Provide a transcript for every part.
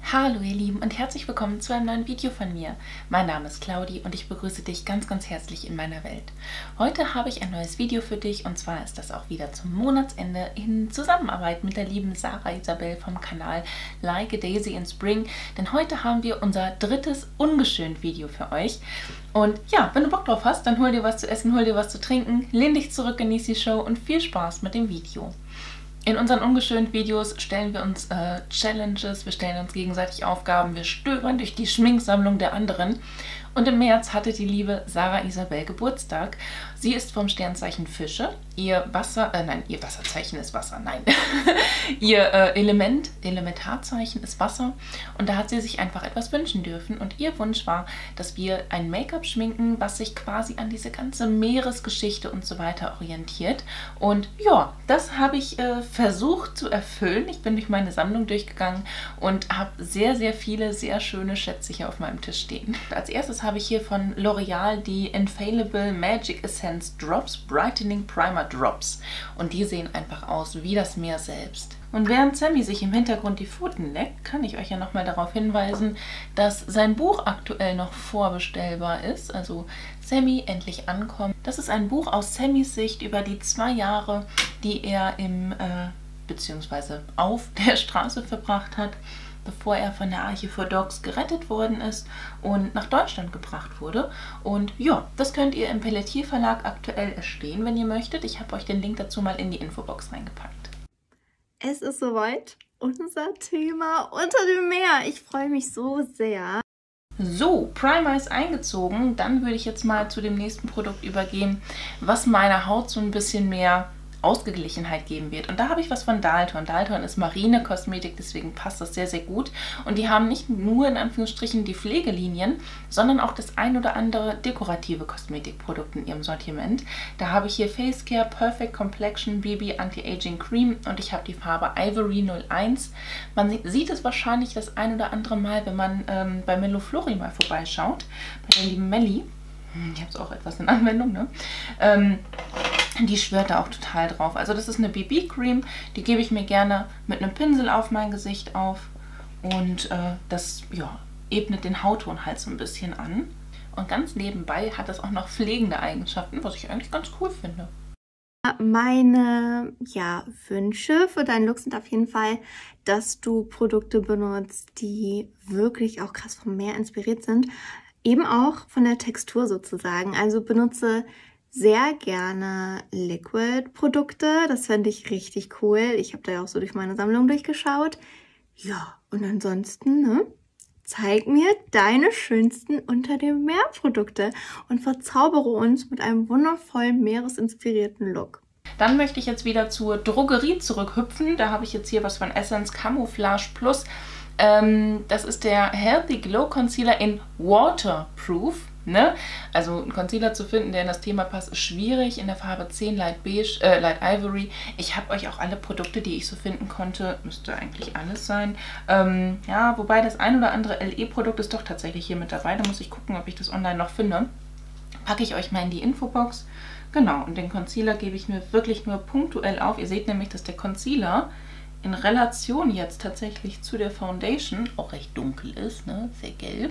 Hallo ihr Lieben und herzlich willkommen zu einem neuen Video von mir. Mein Name ist Claudi und ich begrüße dich ganz herzlich in meiner Welt. Heute habe ich ein neues Video für dich und zwar ist das auch wieder zum Monatsende in Zusammenarbeit mit der lieben Sarah Isabel vom Kanal Like a Daisy in Spring, denn heute haben wir unser drittes ungeschönt Video für euch. Und ja, wenn du Bock drauf hast, dann hol dir was zu essen, hol dir was zu trinken, lehn dich zurück, genieß die Show und viel Spaß mit dem Video. In unseren ungeschönt Videos stellen wir uns Challenges, wir stellen uns gegenseitig Aufgaben, wir stöbern durch die Schminksammlung der anderen. Und im März hatte die liebe Sarah Isabel Geburtstag. Sie ist vom Sternzeichen Fische. Ihr Wasserzeichen ist Wasser, nein. Ihr Elementarzeichen ist Wasser. Und da hat sie sich einfach etwas wünschen dürfen. Und ihr Wunsch war, dass wir ein Make-up schminken, was sich quasi an diese ganze Meeresgeschichte und so weiter orientiert. Und ja, das habe ich versucht zu erfüllen. Ich bin durch meine Sammlung durchgegangen und habe sehr viele, sehr schöne Schätze hier auf meinem Tisch stehen. Als erstes habe ich hier von L'Oreal die Infallible Magic Essence Drops Brightening Primer Drops. Und die sehen einfach aus wie das Meer selbst. Und während Sammy sich im Hintergrund die Pfoten leckt, kann ich euch ja nochmal darauf hinweisen, dass sein Buch aktuell noch vorbestellbar ist. Also Sammy endlich ankommen. Das ist ein Buch aus Sammys Sicht über die 2 Jahre, die er beziehungsweise auf der Straße verbracht hat, bevor er von der Arche for Dogs gerettet worden ist und nach Deutschland gebracht wurde. Und ja, das könnt ihr im Pelletier Verlag aktuell erstehen, wenn ihr möchtet. Ich habe euch den Link dazu mal in die Infobox reingepackt. Es ist soweit, unser Thema unter dem Meer. Ich freue mich so sehr. So, Primer ist eingezogen. Dann würde ich jetzt mal zu dem nächsten Produkt übergehen, was meiner Haut so ein bisschen mehr Ausgeglichenheit geben wird. Und da habe ich was von Dalton. Dalton ist Marine-Kosmetik, deswegen passt das sehr gut. Und die haben nicht nur in Anführungsstrichen die Pflegelinien, sondern auch das ein oder andere dekorative Kosmetikprodukt in ihrem Sortiment. Da habe ich hier Face Care Perfect Complexion BB Anti-Aging Cream und ich habe die Farbe Ivory 01. Man sieht es wahrscheinlich das ein oder andere Mal, wenn man bei Melloflori mal vorbeischaut, bei der lieben Melli. Ich habe es auch etwas in Anwendung, ne? Die schwört da auch total drauf. Also das ist eine BB-Cream, die gebe ich mir gerne mit einem Pinsel auf mein Gesicht auf. Und das ja, ebnet den Hautton halt so ein bisschen an. Und ganz nebenbei hat das auch noch pflegende Eigenschaften, was ich eigentlich ganz cool finde. Meine Wünsche für deinen Look sind auf jeden Fall, dass du Produkte benutzt, die wirklich auch krass vom Meer inspiriert sind. Eben auch von der Textur sozusagen. Also benutze sehr gerne Liquid-Produkte. Das fände ich richtig cool. Ich habe da ja auch so durch meine Sammlung durchgeschaut. Ja, und ansonsten, ne? Zeig mir deine schönsten unter dem Meer-Produkte und verzaubere uns mit einem wundervollen meeresinspirierten Look. Dann möchte ich jetzt wieder zur Drogerie zurückhüpfen. Da habe ich jetzt hier was von Essence Camouflage Plus. Das ist der Healthy Glow Concealer in Waterproof. Ne? Also einen Concealer zu finden, der in das Thema passt, ist schwierig. In der Farbe 10 Light Beige, Light Ivory. Ich habe euch auch alle Produkte, die ich so finden konnte, müsste eigentlich alles sein. Ja, wobei das ein oder andere LE-Produkt ist doch tatsächlich hier mit dabei. Da muss ich gucken, ob ich das online noch finde. Packe ich euch mal in die Infobox. Genau, und den Concealer gebe ich mir wirklich nur punktuell auf. Ihr seht nämlich, dass der Concealer in Relation jetzt tatsächlich zu der Foundation auch recht dunkel ist, ne? Sehr gelb.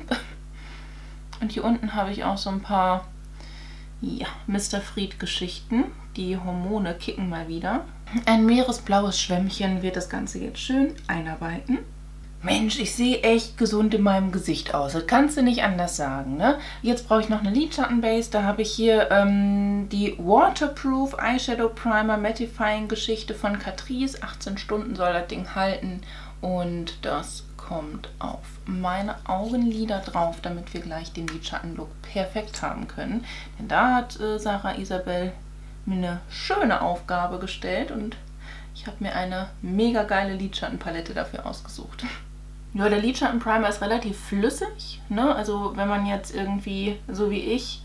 Und hier unten habe ich auch so ein paar, ja, Mr. Fried-Geschichten. Die Hormone kicken mal wieder. Ein meeresblaues Schwämmchen wird das Ganze jetzt schön einarbeiten. Mensch, ich sehe echt gesund in meinem Gesicht aus. Das kannst du nicht anders sagen, ne? Jetzt brauche ich noch eine Lidschattenbase. Da habe ich hier die Waterproof Eyeshadow Primer Mattifying Geschichte von Catrice. 18 Stunden soll das Ding halten. Und das kommt auf meine Augenlider drauf, damit wir gleich den Lidschattenlook perfekt haben können. Denn da hat Sarah Isabel mir eine schöne Aufgabe gestellt und ich habe mir eine mega geile Lidschattenpalette dafür ausgesucht. Ja, der Lidschattenprimer ist relativ flüssig, ne? Also wenn man jetzt irgendwie, so wie ich,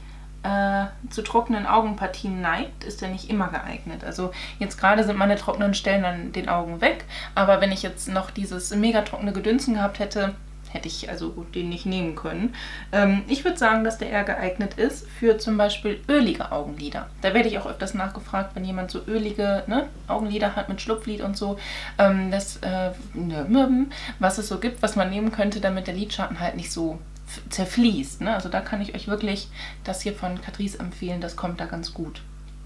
zu trockenen Augenpartien neigt, ist der nicht immer geeignet. Also jetzt gerade sind meine trockenen Stellen an den Augen weg, aber wenn ich jetzt noch dieses mega trockene Gedünsten gehabt hätte, hätte ich also den nicht nehmen können. Ich würde sagen, dass der eher geeignet ist für zum Beispiel ölige Augenlider. Da werde ich auch öfters nachgefragt, wenn jemand so ölige Augenlider hat mit Schlupflid und so, was es so gibt, was man nehmen könnte, damit der Lidschatten halt nicht so zerfließt. Ne? Also da kann ich euch wirklich das hier von Catrice empfehlen, das kommt da ganz gut.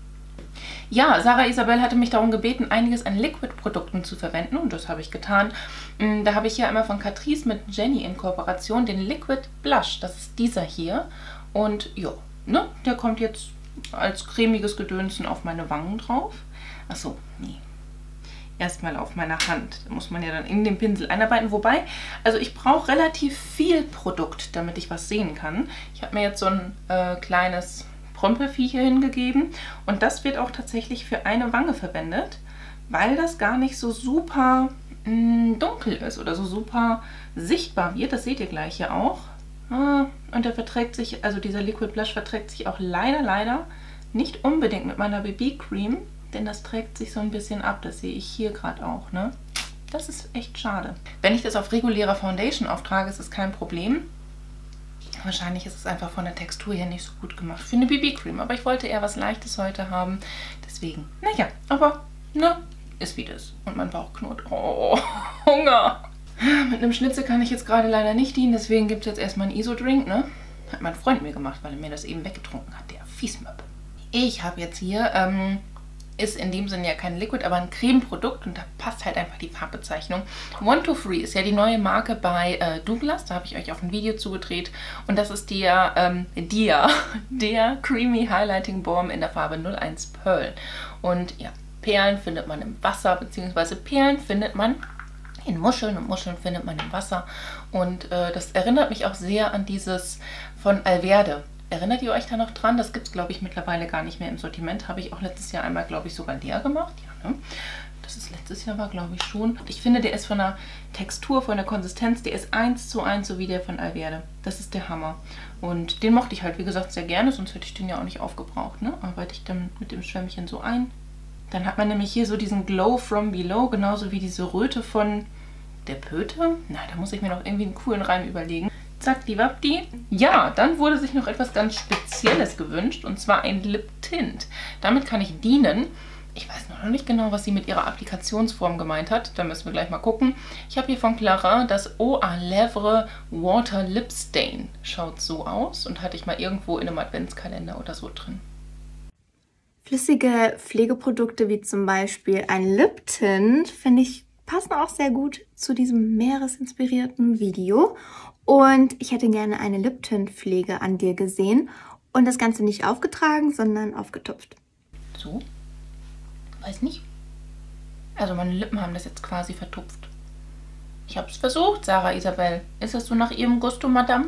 Ja, Sarah Isabel hatte mich darum gebeten, einiges an Liquid-Produkten zu verwenden und das habe ich getan. Da habe ich hier einmal von Catrice mit Jenny in Kooperation den Liquid Blush, das ist dieser hier. Und ja, ne, der kommt jetzt als cremiges Gedönsen auf meine Wangen drauf. Achso, nee. Erstmal auf meiner Hand. Da muss man ja dann in den Pinsel einarbeiten. Wobei, also ich brauche relativ viel Produkt, damit ich was sehen kann. Ich habe mir jetzt so ein kleines Prömpelvieh hier hingegeben und das wird auch tatsächlich für eine Wange verwendet, weil das gar nicht so super dunkel ist oder so super sichtbar wird. Das seht ihr gleich hier auch. Und der verträgt sich, also dieser Liquid Blush verträgt sich auch leider nicht unbedingt mit meiner BB-Cream, denn das trägt sich so ein bisschen ab. Das sehe ich hier gerade auch, ne? Das ist echt schade. Wenn ich das auf regulärer Foundation auftrage, ist es kein Problem. Wahrscheinlich ist es einfach von der Textur her nicht so gut gemacht für eine BB-Cream. Aber ich wollte eher was Leichtes heute haben. Deswegen, naja, aber ne, ist wie das. Und mein Bauch knurrt. Oh, Hunger. Mit einem Schnitzel kann ich jetzt gerade leider nicht dienen. Deswegen gibt es jetzt erstmal einen ISO-Drink, ne? Hat mein Freund mir gemacht, weil er mir das eben weggetrunken hat. Der Fiesmöp. Ich habe jetzt hier, ist in dem Sinne ja kein Liquid, aber ein Cremeprodukt und da passt halt einfach die Farbbezeichnung. 123 ist ja die neue Marke bei Douglas, da habe ich euch auch ein Video zugedreht und das ist der Creamy Highlighting Balm in der Farbe 01 Pearl. Und ja, Perlen findet man im Wasser, beziehungsweise Perlen findet man in Muscheln und Muscheln findet man im Wasser und das erinnert mich auch sehr an dieses von Alverde. Erinnert ihr euch da noch dran? Das gibt es, glaube ich, mittlerweile gar nicht mehr im Sortiment. Habe ich auch letztes Jahr einmal, glaube ich, sogar leer gemacht. Ja, ne? Das ist letztes Jahr war, glaube ich, schon. Ich finde, der ist von der Textur, von der Konsistenz, der ist 1:1 so wie der von Alverde. Das ist der Hammer. Und den mochte ich halt, wie gesagt, sehr gerne, sonst hätte ich den ja auch nicht aufgebraucht. Ne? Arbeite ich dann mit dem Schwämmchen so ein. Dann hat man nämlich hier so diesen Glow from Below, genauso wie diese Röte von der Pöte. Na, da muss ich mir noch irgendwie einen coolen Reim überlegen. Zack, die Wappdi. Ja, dann wurde sich noch etwas ganz Spezielles gewünscht, und zwar ein Lip Tint. Damit kann ich dienen. Ich weiß noch nicht genau, was sie mit ihrer Applikationsform gemeint hat. Da müssen wir gleich mal gucken. Ich habe hier von Clarins das Eau à Lèvres Water Lip Stain. Schaut so aus und hatte ich mal irgendwo in einem Adventskalender oder so drin. Flüssige Pflegeprodukte wie zum Beispiel ein Lip Tint, finde ich, passen auch sehr gut zu diesem meeresinspirierten Video. Und ich hätte gerne eine Lip Tint Pflege an dir gesehen und das Ganze nicht aufgetragen, sondern aufgetupft. So? Weiß nicht. Also meine Lippen haben das jetzt quasi vertupft. Ich habe es versucht, Sarah Isabel. Ist das so nach Ihrem Gusto, Madame?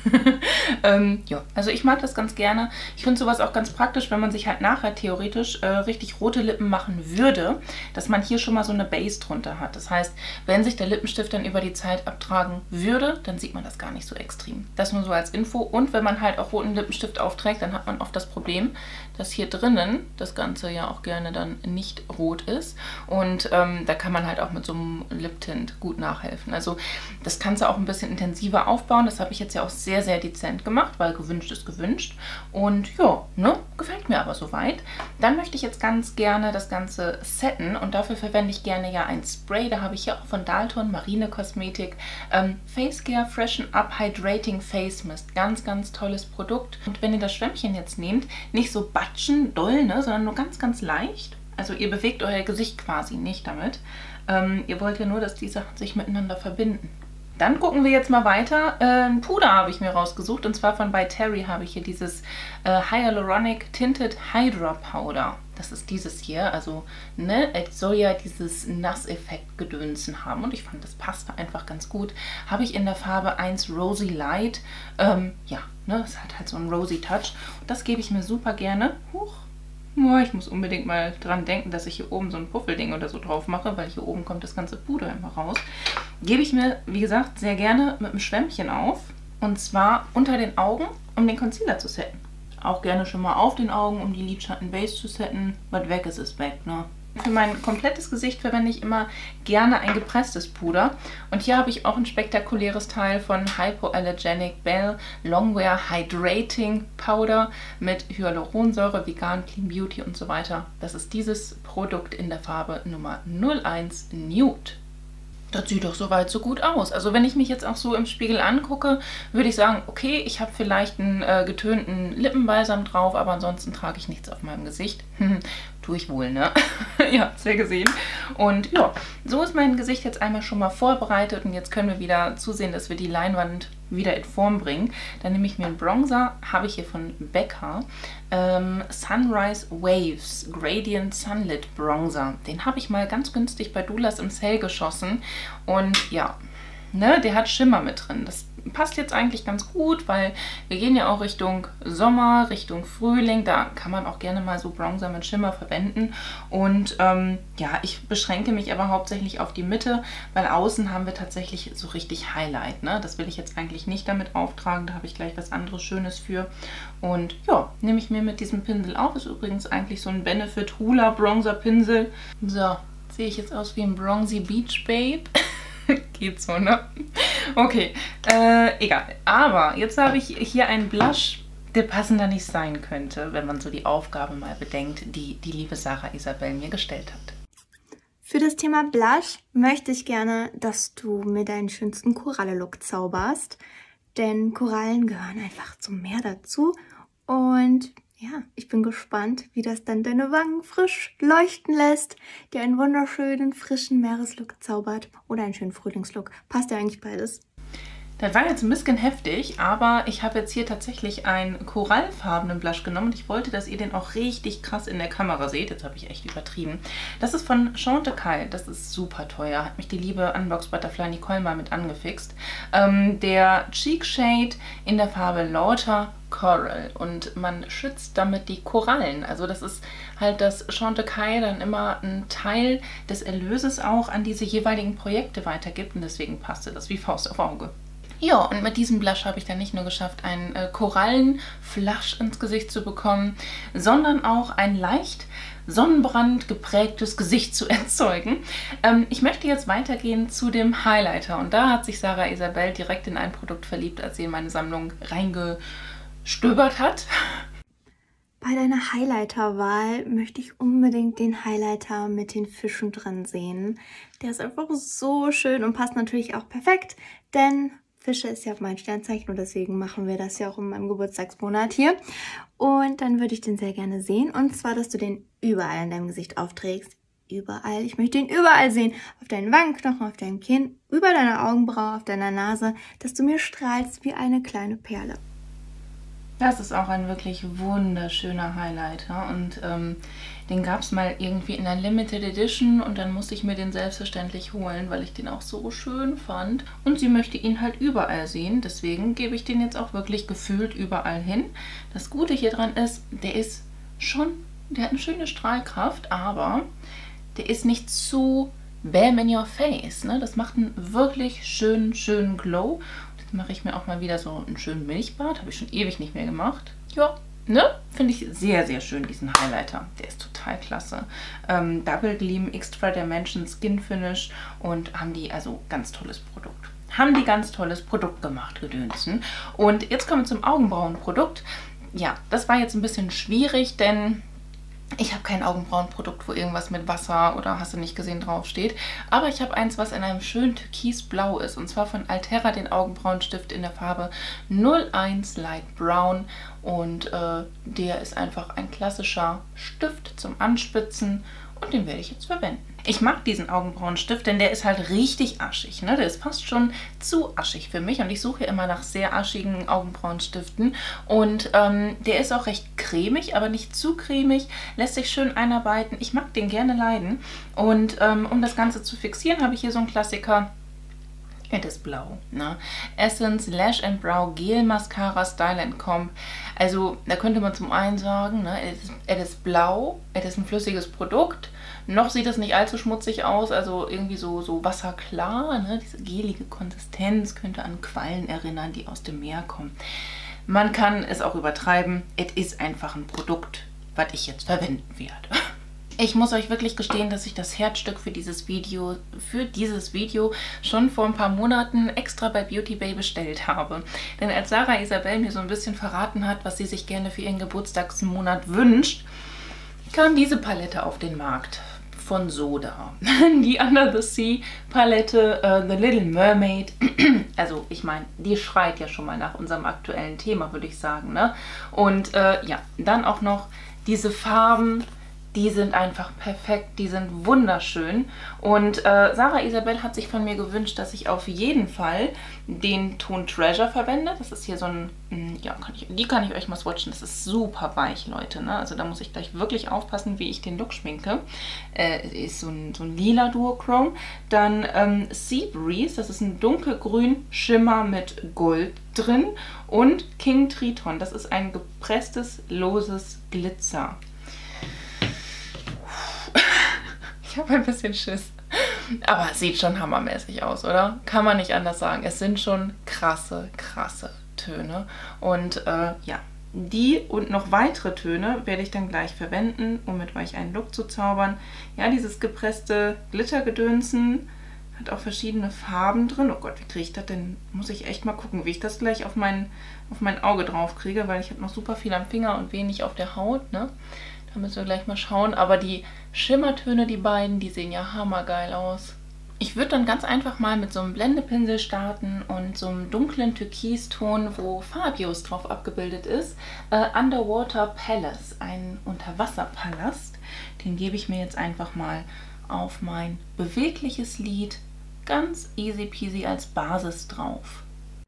Ja, also ich mag das ganz gerne. Ich finde sowas auch ganz praktisch, wenn man sich halt nachher theoretisch richtig rote Lippen machen würde, dass man hier schon mal so eine Base drunter hat. Das heißt, wenn sich der Lippenstift dann über die Zeit abtragen würde, dann sieht man das gar nicht so extrem. Das nur so als Info. Und wenn man halt auch roten Lippenstift aufträgt, dann hat man oft das Problem, dass hier drinnen das Ganze ja auch gerne dann nicht rot ist. Und da kann man halt auch mit so einem Lip Tint gut nachhelfen. Also das kannst du auch ein bisschen intensiver aufbauen. Das habe ich jetzt ja auch sehr, sehr dezent gemacht, weil gewünscht ist gewünscht. Und ja, ne, gefällt mir aber soweit. Dann möchte ich jetzt ganz gerne das Ganze setten und dafür verwende ich gerne ja ein Spray. Da habe ich hier auch von Dalton Marine Kosmetik Face Care Freshen Up Hydrating Face Mist. Ganz, ganz tolles Produkt. Und wenn ihr das Schwämmchen jetzt nehmt, nicht so batschen, doll, ne, sondern nur ganz, ganz leicht. Also ihr bewegt euer Gesicht quasi nicht damit. Ihr wollt ja nur, dass die Sachen sich miteinander verbinden. Dann gucken wir jetzt mal weiter. Ein Puder habe ich mir rausgesucht und zwar von By Terry habe ich hier dieses Hyaluronic Tinted Hydra Powder. Das ist dieses hier, also ne, es soll ja dieses Nasseffekt-Gedönsen haben und ich fand, das passte einfach ganz gut. Habe ich in der Farbe 1 Rosy Light. Ja, ne, es hat halt so einen Rosy Touch. Und das gebe ich mir super gerne. Huch. Oh, ich muss unbedingt mal dran denken, dass ich hier oben so ein Puffelding oder so drauf mache, weil hier oben kommt das ganze Puder immer raus. Gebe ich mir, wie gesagt, sehr gerne mit einem Schwämmchen auf. Und zwar unter den Augen, um den Concealer zu setten. Auch gerne schon mal auf den Augen, um die Lidschattenbase zu setten. Was weg ist, ist weg, ne? Für mein komplettes Gesicht verwende ich immer gerne ein gepresstes Puder. Und hier habe ich auch ein spektakuläres Teil von Hypoallergenic Bell Longwear Hydrating Powder mit Hyaluronsäure, Vegan, Clean Beauty und so weiter. Das ist dieses Produkt in der Farbe Nummer 01 Nude. Das sieht doch soweit so gut aus. Also wenn ich mich jetzt auch so im Spiegel angucke, würde ich sagen, okay, ich habe vielleicht einen getönten Lippenbalsam drauf, aber ansonsten trage ich nichts auf meinem Gesicht. Tue ich wohl, ne? Ihr habt es ja gesehen. Und ja, so ist mein Gesicht jetzt einmal schon mal vorbereitet und jetzt können wir wieder zusehen, dass wir die Leinwand wieder in Form bringen. Dann nehme ich mir einen Bronzer, habe ich hier von Becca, Sunrise Waves Gradient Sunlit Bronzer. Den habe ich mal ganz günstig bei Doulas im Sale geschossen und ja, ne, der hat Schimmer mit drin. Das passt jetzt eigentlich ganz gut, weil wir gehen ja auch Richtung Sommer, Richtung Frühling. Da kann man auch gerne mal so Bronzer mit Schimmer verwenden. Und ja, ich beschränke mich aber hauptsächlich auf die Mitte, weil außen haben wir tatsächlich so richtig Highlight. Ne? Das will ich jetzt eigentlich nicht damit auftragen. Da habe ich gleich was anderes Schönes für. Und ja, nehme ich mir mit diesem Pinsel auf. Ist übrigens eigentlich so ein Benefit Hoola Bronzer Pinsel. So, sehe ich jetzt aus wie ein Bronzy Beach Babe. Geht so, ne? Okay, egal. Aber jetzt habe ich hier einen Blush, der passender nicht sein könnte, wenn man so die Aufgabe mal bedenkt, die die liebe Sarah Isabel mir gestellt hat. Für das Thema Blush möchte ich gerne, dass du mir deinen schönsten Koralle-Look zauberst, denn Korallen gehören einfach zum Meer dazu und ja, ich bin gespannt, wie das dann deine Wangen frisch leuchten lässt, dir einen wunderschönen, frischen Meereslook zaubert oder einen schönen Frühlingslook. Passt ja eigentlich beides. Das war jetzt ein bisschen heftig, aber ich habe jetzt hier tatsächlich einen korallfarbenen Blush genommen und ich wollte, dass ihr den auch richtig krass in der Kamera seht. Jetzt habe ich echt übertrieben. Das ist von Chantecaille. Das ist super teuer. Hat mich die liebe Unbox Butterfly Nicole mal mit angefixt. Der Cheek Shade in der Farbe Lauter Coral und man schützt damit die Korallen. Also das ist halt, dass Chantecaille dann immer einen Teil des Erlöses auch an diese jeweiligen Projekte weitergibt und deswegen passte das wie Faust auf Auge. Ja, und mit diesem Blush habe ich dann nicht nur geschafft, einen Korallenflash ins Gesicht zu bekommen, sondern auch ein leicht Sonnenbrand geprägtes Gesicht zu erzeugen. Ich möchte jetzt weitergehen zu dem Highlighter und da hat sich Sarah Isabel direkt in ein Produkt verliebt, als sie in meine Sammlung reingestöbert hat. Bei deiner Highlighter-Wahl möchte ich unbedingt den Highlighter mit den Fischen drin sehen. Der ist einfach so schön und passt natürlich auch perfekt, denn Fische ist ja mein Sternzeichen und deswegen machen wir das ja auch in meinem Geburtstagsmonat hier. Und dann würde ich den sehr gerne sehen. Und zwar, dass du den überall in deinem Gesicht aufträgst. Überall. Ich möchte ihn überall sehen. Auf deinen Wangenknochen, auf deinem Kinn, über deiner Augenbraue, auf deiner Nase. Dass du mir strahlst wie eine kleine Perle. Das ist auch ein wirklich wunderschöner Highlighter und den gab es mal irgendwie in einer Limited Edition und dann musste ich mir den selbstverständlich holen, weil ich den auch so schön fand. Und sie möchte ihn halt überall sehen, deswegen gebe ich den jetzt auch wirklich gefühlt überall hin. Das Gute hier dran ist, der hat eine schöne Strahlkraft, aber der ist nicht zu bam in your face. Ne? Das macht einen wirklich schönen Glow. Mache ich mir auch mal wieder so einen schönen Milchbart. Habe ich schon ewig nicht mehr gemacht. Ja, ne? Finde ich sehr, sehr schön, diesen Highlighter. Der ist total klasse. Double Gleam Extra Dimension Skin Finish und haben die also ganz tolles Produkt. Haben die ganz tolles Produkt gemacht, Gedönsen. Und jetzt kommen wir zum Augenbrauenprodukt. Ja, das war jetzt ein bisschen schwierig, denn ich habe kein Augenbrauenprodukt, wo irgendwas mit Wasser oder hast du nicht gesehen draufsteht. Aber ich habe eins, was in einem schönen Türkisblau ist. Und zwar von Altera, den Augenbrauenstift in der Farbe 01 Light Brown. Und der ist einfach ein klassischer Stift zum Anspitzen. Und den werde ich jetzt verwenden. Ich mag diesen Augenbrauenstift, denn der ist halt richtig aschig. Ne? Der ist fast schon zu aschig für mich und ich suche immer nach sehr aschigen Augenbrauenstiften. Und der ist auch recht cremig, aber nicht zu cremig, lässt sich schön einarbeiten. Ich mag den gerne leiden. Und um das Ganze zu fixieren, habe ich hier so einen Klassiker. Es ist blau. Ne? Essence Lash and Brow Gel Mascara Style & Comp. Also da könnte man zum einen sagen, ne, es ist blau, es ist ein flüssiges Produkt. Noch sieht es nicht allzu schmutzig aus, also irgendwie so wasserklar. Ne? Diese gelige Konsistenz könnte an Quallen erinnern, die aus dem Meer kommen. Man kann es auch übertreiben. Es ist einfach ein Produkt, was ich jetzt verwenden werde. Ich muss euch wirklich gestehen, dass ich das Herzstück für dieses Video schon vor ein paar Monaten extra bei Beauty Bay bestellt habe. Denn als Sarah Isabel mir so ein bisschen verraten hat, was sie sich gerne für ihren Geburtstagsmonat wünscht, kam diese Palette auf den Markt von Soda. Die Under the Sea Palette, The Little Mermaid. Also ich meine, die schreit ja schon mal nach unserem aktuellen Thema, würde ich sagen, ne? Und ja, dann auch noch diese Farben. Die sind einfach perfekt, die sind wunderschön. Und Sarah Isabel hat sich von mir gewünscht, dass ich auf jeden Fall den Ton Treasure verwende. Das ist hier so ein, ja, die kann ich euch mal swatchen. Das ist super weich, Leute, ne? Also da muss ich gleich wirklich aufpassen, wie ich den Look schminke. Ist so ein lila Duochrome. Dann Sea Breeze, das ist ein dunkelgrün Schimmer mit Gold drin. Und King Triton, das ist ein gepresstes, loses Glitzer. Ich habe ein bisschen Schiss. Aber es sieht schon hammermäßig aus, oder? Kann man nicht anders sagen. Es sind schon krasse, krasse Töne. Und ja, die und noch weitere Töne werde ich dann gleich verwenden, um mit euch einen Look zu zaubern. Ja, dieses gepresste Glittergedönsen hat auch verschiedene Farben drin. Oh Gott, wie kriege ich das denn? Muss ich echt mal gucken, wie ich das gleich auf mein Auge drauf kriege, weil ich habe noch super viel am Finger und wenig auf der Haut, ne? Da müssen wir gleich mal schauen. Aber die Schimmertöne, die beiden, die sehen ja hammergeil aus. Ich würde dann ganz einfach mal mit so einem Blendepinsel starten und so einem dunklen Türkiston, wo Fabius drauf abgebildet ist. Underwater Palace, ein Unterwasserpalast. Den gebe ich mir jetzt einfach mal auf mein bewegliches Lid ganz easy peasy als Basis drauf.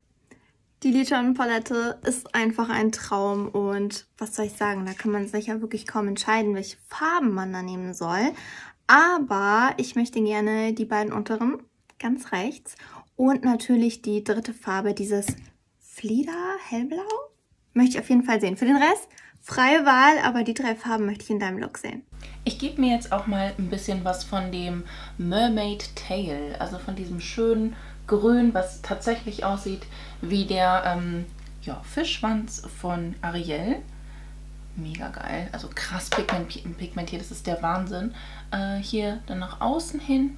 Die Lidschattenpalette ist einfach ein Traum und was soll ich sagen, da kann man sich ja wirklich kaum entscheiden, welche Farben man da nehmen soll. Aber ich möchte gerne die beiden unteren, ganz rechts, und natürlich die dritte Farbe, dieses Flieder, hellblau, möchte ich auf jeden Fall sehen. Für den Rest freie Wahl, aber die 3 Farben möchte ich in deinem Look sehen. Ich gebe mir jetzt auch mal ein bisschen was von dem Mermaid Tail, also von diesem schönen Grün, was tatsächlich aussieht wie der ja, Fischschwanz von Ariel. Mega geil, also krass pigmentiert, das ist der Wahnsinn. Hier dann nach außen hin.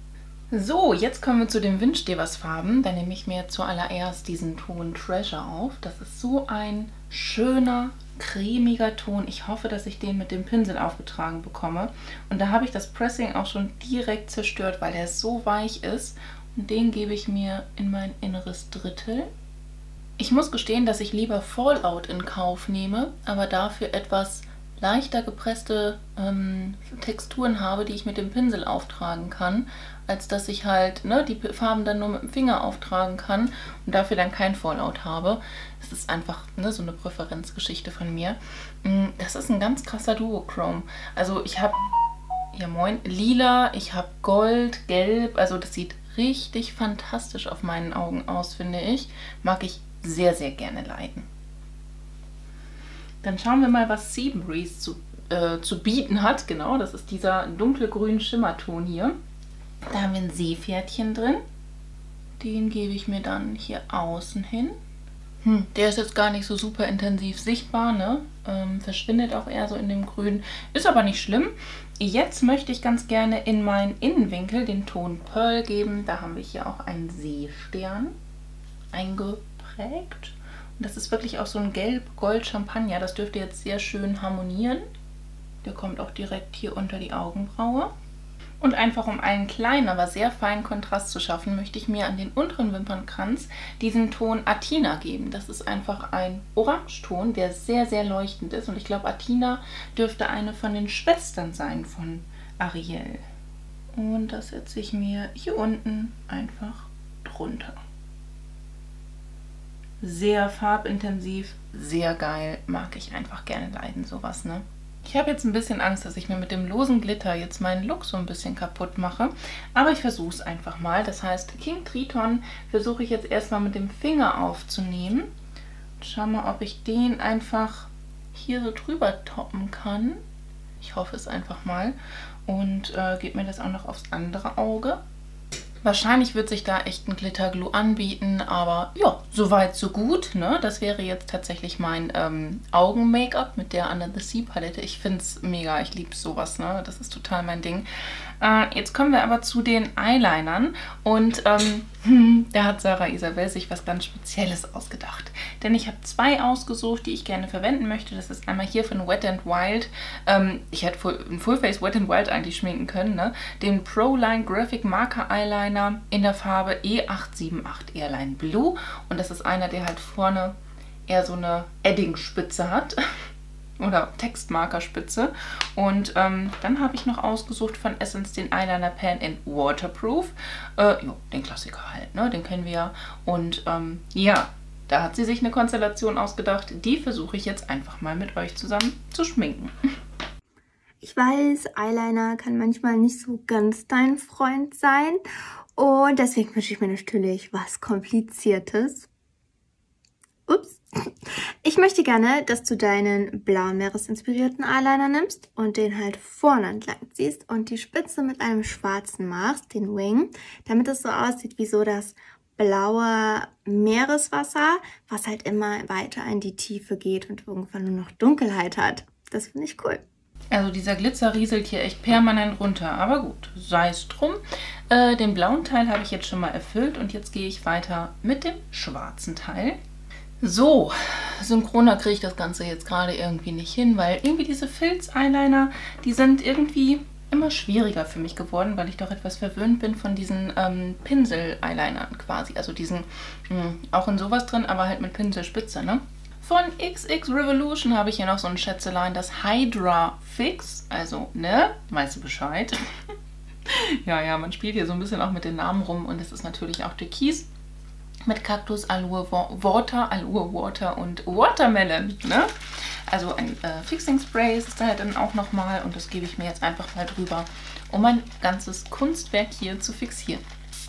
So, jetzt kommen wir zu den Wünsch dir was Farben. Da nehme ich mir zuallererst diesen Ton Treasure auf. Das ist so ein schöner, cremiger Ton. Ich hoffe, dass ich den mit dem Pinsel aufgetragen bekomme. Und da habe ich das Pressing auch schon direkt zerstört, weil der so weich ist. Und den gebe ich mir in mein inneres Drittel. Ich muss gestehen, dass ich lieber Fallout in Kauf nehme, aber dafür etwas leichter gepresste Texturen habe, die ich mit dem Pinsel auftragen kann, als dass ich halt die Farben dann nur mit dem Finger auftragen kann und dafür dann kein Fallout habe. Das ist einfach so eine Präferenzgeschichte von mir. Das ist ein ganz krasser Duochrome. Also ich habe, ja moin, lila, ich habe Gold, Gelb, also das sieht richtig fantastisch auf meinen Augen aus, finde ich. Mag ich sehr, sehr gerne leiden. Dann schauen wir mal, was Sea Breeze zu bieten hat. Genau, das ist dieser dunkelgrüne Schimmerton hier. Da haben wir ein Seepferdchen drin. Den gebe ich mir dann hier außen hin. Der ist jetzt gar nicht so super intensiv sichtbar, ne? Verschwindet auch eher so in dem Grün. Ist aber nicht schlimm. Jetzt möchte ich ganz gerne in meinen Innenwinkel den Ton Pearl geben. Da haben wir hier auch einen Seestern eingeprägt. Und das ist wirklich auch so ein Gelb-Gold-Champagner. Das dürfte jetzt sehr schön harmonieren. Der kommt auch direkt hier unter die Augenbraue. Und einfach um einen kleinen, aber sehr feinen Kontrast zu schaffen, möchte ich mir an den unteren Wimpernkranz diesen Ton Athena geben. Das ist einfach ein Orangeton, der sehr, sehr leuchtend ist. Und ich glaube, Athena dürfte eine von den Schwestern sein von Ariel. Und das setze ich mir hier unten einfach drunter. Sehr farbintensiv, sehr geil. Mag ich einfach gerne leiden, sowas, ne? Ich habe jetzt ein bisschen Angst, dass ich mir mit dem losen Glitter jetzt meinen Look so ein bisschen kaputt mache. Aber ich versuche es einfach mal. Das heißt, King Triton versuche ich jetzt erstmal mit dem Finger aufzunehmen. Schau mal, ob ich den einfach hier so drüber toppen kann. Ich hoffe es einfach mal. Und gebe mir das auch noch aufs andere Auge. Wahrscheinlich wird sich da echt ein Glitterglue anbieten, aber ja, soweit so gut. Ne? Das wäre jetzt tatsächlich mein Augen-Make-up mit der Under the Sea Palette. Ich finde es mega, ich liebe sowas, ne? Das ist total mein Ding. Jetzt kommen wir aber zu den Eyelinern und da hat Sarah Isabel sich was ganz Spezielles ausgedacht. Denn ich habe 2 ausgesucht, die ich gerne verwenden möchte. Das ist einmal hier von Wet n Wild. Ich hätte ein Fullface Wet n Wild eigentlich schminken können, ne? Den Pro-Line Graphic Marker Eyeliner in der Farbe E878 Airline Blue. Und das ist einer, der halt vorne eher so eine Edding-Spitze hat. Oder Textmarkerspitze. Und dann habe ich noch ausgesucht von Essence den Eyeliner Pen in Waterproof. Den Klassiker halt, ne? Den kennen wir ja. Und ja, da hat sie sich eine Konstellation ausgedacht. Die versuche ich jetzt einfach mal mit euch zusammen zu schminken. Ich weiß, Eyeliner kann manchmal nicht so ganz dein Freund sein. Und deswegen wünsche ich mir natürlich was Kompliziertes. Ups. Ich möchte gerne, dass du deinen blauen Meeresinspirierten Eyeliner nimmst und den halt vorne entlang ziehst und die Spitze mit einem schwarzen machst, den Wing, damit es so aussieht wie so das blaue Meereswasser, was halt immer weiter in die Tiefe geht und irgendwann nur noch Dunkelheit hat. Das finde ich cool. Also dieser Glitzer rieselt hier echt permanent runter, aber gut, sei es drum. Den blauen Teil habe ich jetzt schon mal erfüllt und jetzt gehe ich weiter mit dem schwarzen Teil. So, synchroner kriege ich das Ganze jetzt gerade irgendwie nicht hin, weil irgendwie diese Filz-Eyeliner, die sind irgendwie immer schwieriger für mich geworden, weil ich doch etwas verwöhnt bin von diesen Pinsel-Eyelinern quasi. Also diesen, auch in sowas drin, aber halt mit Pinselspitze, ne? Von XX Revolution habe ich hier noch so ein Schätzelein, das Hydra Fix, also, ne, weißt du Bescheid. Ja, man spielt hier so ein bisschen auch mit den Namen rum und es ist natürlich auch Türkis. Mit Kaktus, Allure Water und Watermelon, ne? Also ein Fixing Spray ist da dann auch nochmal und das gebe ich mir jetzt einfach mal drüber, um mein ganzes Kunstwerk hier zu fixieren.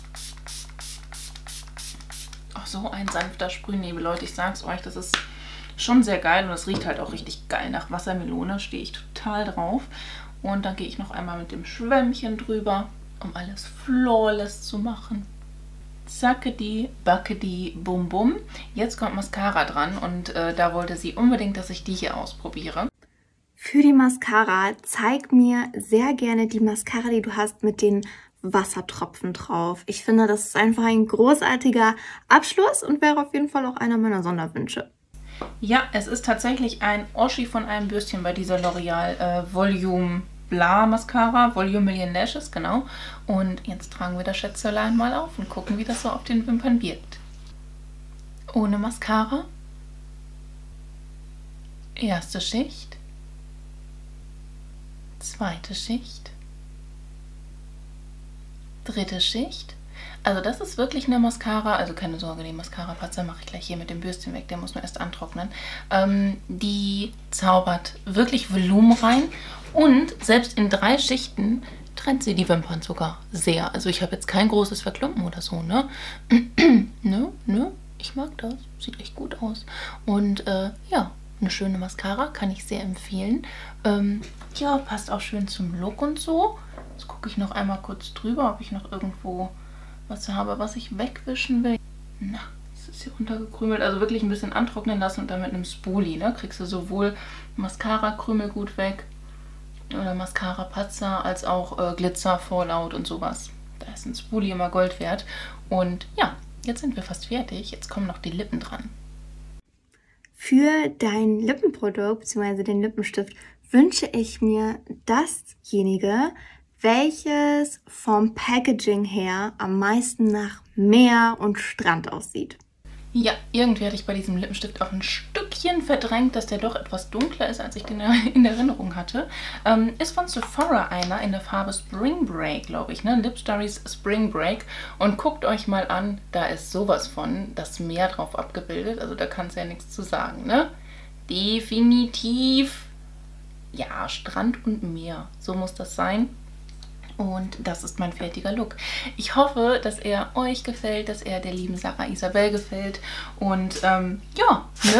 Ach, so ein sanfter Sprühnebel, Leute, ich sag's euch, das ist schon sehr geil und das riecht halt auch richtig geil nach Wassermelone, stehe ich total drauf. Und dann gehe ich noch einmal mit dem Schwämmchen drüber, um alles flawless zu machen. Zackedi, backedi, bum bum. Jetzt kommt Mascara dran und da wollte sie unbedingt, dass ich die hier ausprobiere. Für die Mascara zeig mir sehr gerne die Mascara, die du hast mit den Wassertropfen drauf. Ich finde, das ist einfach ein großartiger Abschluss und wäre auf jeden Fall auch einer meiner Sonderwünsche. Ja, es ist tatsächlich ein Oschi von einem Bürstchen bei dieser L'Oreal Volume Bla Mascara, Volume Million Lashes, genau. Und jetzt tragen wir das Schätzelein mal auf und gucken, wie das so auf den Wimpern wirkt. Ohne Mascara. Erste Schicht. Zweite Schicht. Dritte Schicht. Also das ist wirklich eine Mascara, also keine Sorge, den Mascara-Patzer mache ich gleich hier mit dem Bürstchen weg, der muss nur erst antrocknen. Die zaubert wirklich Volumen rein und selbst in 3 Schichten trennt sie die Wimpern sogar sehr. Also ich habe jetzt kein großes Verklumpen oder so, ne? Nö, ich mag das, sieht echt gut aus. Und ja, eine schöne Mascara, kann ich sehr empfehlen. Ja, passt auch schön zum Look und so. Jetzt gucke ich noch einmal kurz drüber, ob ich noch irgendwo was habe, was ich wegwischen will. Na, es ist hier runtergekrümelt. Also wirklich ein bisschen antrocknen lassen und dann mit einem Spoolie, ne? Kriegst du sowohl Mascara-Krümel gut weg oder Mascara-Patzer als auch Glitzer, Fallout und sowas. Da ist ein Spoolie immer Gold wert. Und ja, jetzt sind wir fast fertig. Jetzt kommen noch die Lippen dran. Für dein Lippenprodukt bzw. den Lippenstift wünsche ich mir dasjenige, welches vom Packaging her am meisten nach Meer und Strand aussieht. Ja, irgendwie hatte ich bei diesem Lippenstift auch ein Stückchen verdrängt, dass der doch etwas dunkler ist, als ich den in Erinnerung hatte. Ist von Sephora einer in der Farbe Spring Break, glaube ich, ne? Lip Stories Spring Break. Und guckt euch mal an, da ist sowas von das Meer drauf abgebildet. Also da kannst du ja nichts zu sagen, ne? Definitiv, ja, Strand und Meer, so muss das sein. Und das ist mein fertiger Look. Ich hoffe, dass er euch gefällt, dass er der lieben Sarah Isabel gefällt. Und ja, ne?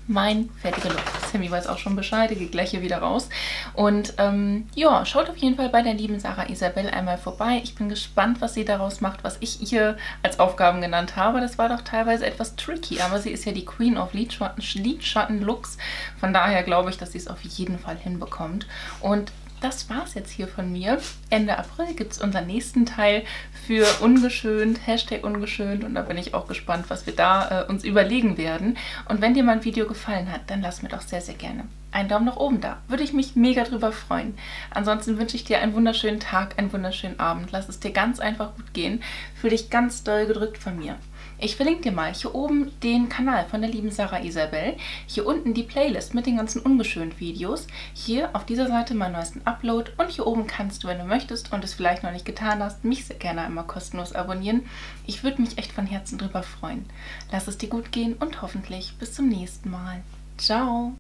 mein fertiger Look. Sammy weiß auch schon Bescheid, die geht gleich hier wieder raus. Und ja, schaut auf jeden Fall bei der lieben Sarah Isabel einmal vorbei. Ich bin gespannt, was sie daraus macht, was ich ihr als Aufgaben genannt habe. Das war doch teilweise etwas tricky, aber sie ist ja die Queen of Lidschatten-Looks. Von daher glaube ich, dass sie es auf jeden Fall hinbekommt. Und das war's jetzt hier von mir. Ende April gibt es unseren nächsten Teil für ungeschönt, #ungeschönt, und da bin ich auch gespannt, was wir da uns überlegen werden. Und wenn dir mein Video gefallen hat, dann lass mir doch sehr, sehr gerne einen Daumen nach oben da. Würde ich mich mega drüber freuen. Ansonsten wünsche ich dir einen wunderschönen Tag, einen wunderschönen Abend. Lass es dir ganz einfach gut gehen. Fühl dich ganz doll gedrückt von mir. Ich verlinke dir mal hier oben den Kanal von der lieben Sarah Isabel, hier unten die Playlist mit den ganzen ungeschönt Videos, hier auf dieser Seite meinen neuesten Upload und hier oben kannst du, wenn du möchtest und es vielleicht noch nicht getan hast, mich sehr gerne einmal kostenlos abonnieren. Ich würde mich echt von Herzen drüber freuen. Lass es dir gut gehen und hoffentlich bis zum nächsten Mal. Ciao!